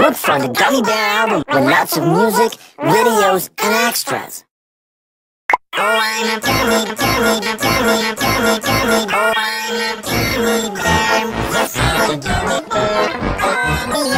Look for the Gummy Bear album with lots of music, videos, and extras. Oh, I'm a gummy, gummy, gummy, gummy, gummy. Oh, I'm a gummy bear. Yes, I'm a gummy bear.